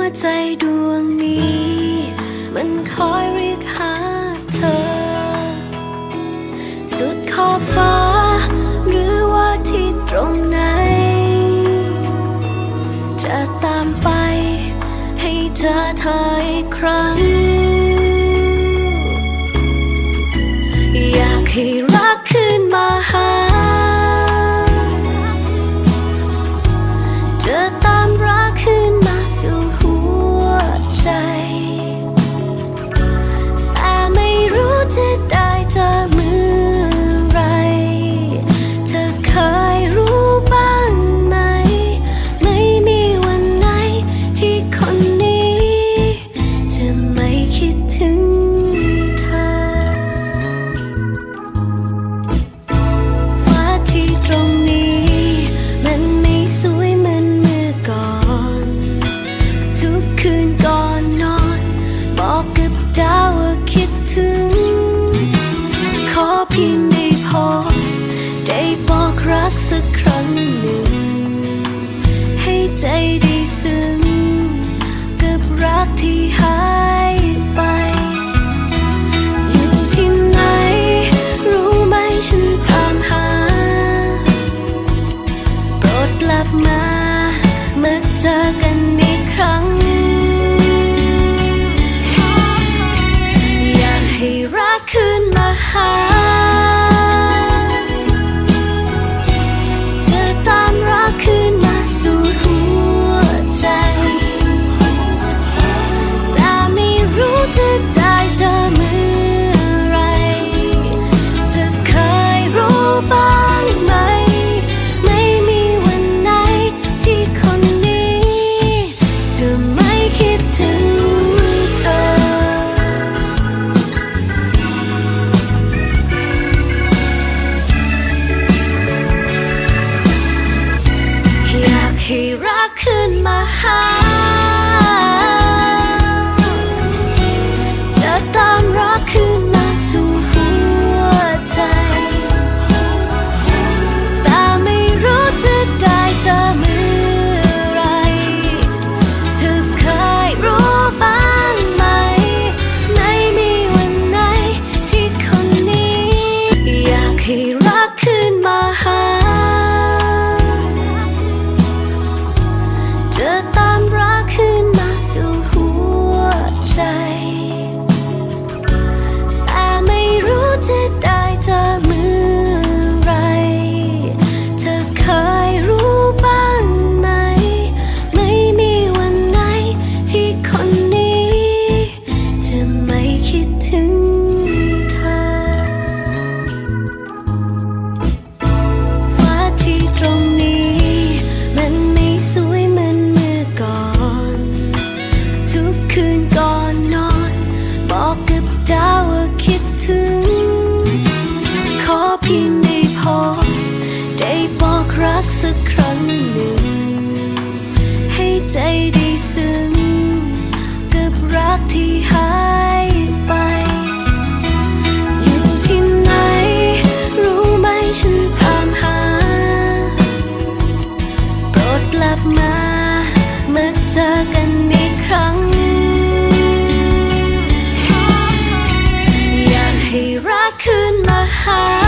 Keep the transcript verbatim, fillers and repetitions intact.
ใจดวงนี้มันคอยเรียกหาเธอสุดขอบฟ้าหรือว่าที่ตรงไหนจะตามไปให้เจอเธออีกครั้งอยากให้รักขึ้นมาหาจะตามรักขึ้นมาสู่หัวใจแต่ไม่รู้จะได้เจอเมื่อไรเธอเคยรู้บ้างไหมไม่มีวันไหนที่คนนี้จะไม่คิดถึงเธอฟ้าที่ตรงนี้มันไม่สวยเหมือนเมื่อก่อนทุกคืนก่อนนอนบอกกับดาวว่าคิดถึงขอเพียงได้พอได้บอกรักสักครั้งหนึ่งให้ใจได้ซึ้งกับรักที่หายไปอยู่ที่ไหนรู้ไหมฉันตามหาโปรดกลับมาเมื่อเจอกันอีกครั้งอยากให้รักขึ้นมาหาจะตามรักขึ้นมาสู่หัวใจแต่ไม่รู้จะได้เจอเมื่อไรเธอเคยรู้บ้างไหมไม่มีวันไหนที่คนนี้จะไม่คิดถึงเธออยากให้รักขึ้นมาหาจะตามรักขึ้นมาสู่หัวใจแต่ไม่รู้จะได้เจอเมื่อไรเธอเคยรู้บ้างไหมไม่มีวันไหนที่คนนี้อยากให้รักขึ้นมาหาจะตามรักขึ้นมาสู่หัวใจแต่ไม่รู้จะได้เจอเมื่อไรเธอเคยรู้บ้างไหมไม่มีวันไหนที่คนนี้จะไม่คิดถึงเธอฟ้าที่ตรงนี้มันไม่สวยเหมือนเมื่อก่อนทุกคืนก่อนนอนบอกกับดาวว่าคิดถึงขอเพียงได้พอได้บอกรักสักครั้งหนึ่งให้ใจได้ซึ้งกับรักที่หายไปอยู่ที่ไหนรู้ไหมฉันตามหาโปรดกลับมาเมื่อเจอกันอีกครั้งอยากให้รักขึ้นมาหา